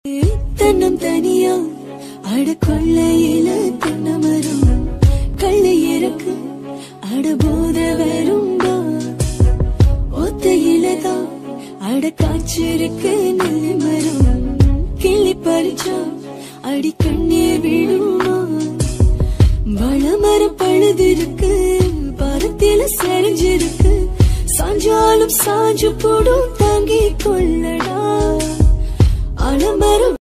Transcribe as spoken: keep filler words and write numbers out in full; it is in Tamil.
தன்னம் தனியா அட கொள்ளையில தென்னமரம் கள்ளை இறக்கு அட போத வரும்பா ஒத்தையிலதா அட காய்ச்சிருக்கு நெல்லி மரம் கிள்ளி பறிச்சா அடி கண்ணீர் விழுமா வளமரம் பழுதிருக்கு பரத்தில செறிஞ்சிருக்கு சாஞ்சாலும் சாஞ்சு போடும் தாங்கி கொள்ளடா அலமரம்